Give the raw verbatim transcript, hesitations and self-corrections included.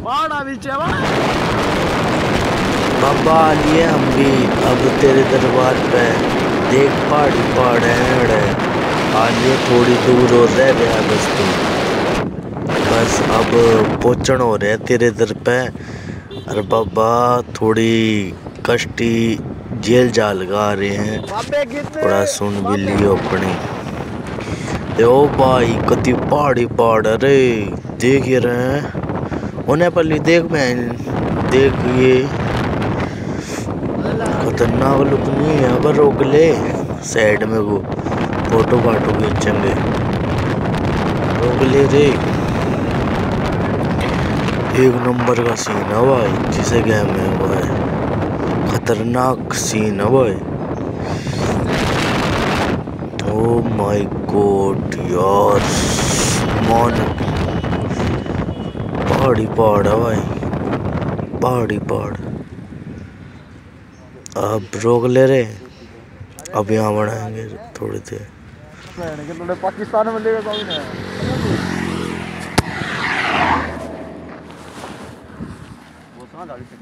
पहाड़ा भी चवा बाबा लिए हम भी अब तेरे दरबार पे देख पहाड़ी पहाड़ है आलिए थोड़ी दूर और रह गया बस तू बस अब पहुंचन हो रहे तेरे दर पे। अरे बाबा थोड़ी कष्टी जेल जा लगा रहे हैं थोड़ा सुन भी लियो अपनी। ओ भाई कति पहाड़ी पहाड़ अरे देख ये रहे हैं उन्हें पर देख मैं देख ये खतरनाक लुक नहीं है अब रोक ले साइड में वो फोटो फाटो खींचेंगे रोक ले रे। एक नंबर का सीन है भाई जिसे गेम में हुआ है खतरनाक सीन है भाई। ओ माय गॉड यार मान पहाड़ी पहाड़ है भाई पहाड़ी पहाड़। अब रोक ले रे अब यहाँ बनाएंगे थोड़ी देर पाकिस्तान में लेगा वो